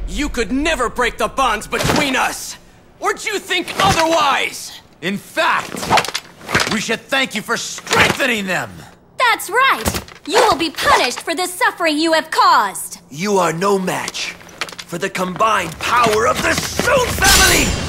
You could never break the bonds between us! Or do you think otherwise? In fact, we should thank you for strengthening them! That's right! You will be punished for the suffering you have caused! You are no match for the combined power of the Soon family!